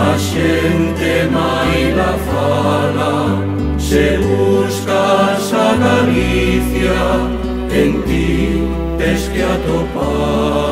A xente maila fala, se buscas a Galicia, en ti tes que atopar.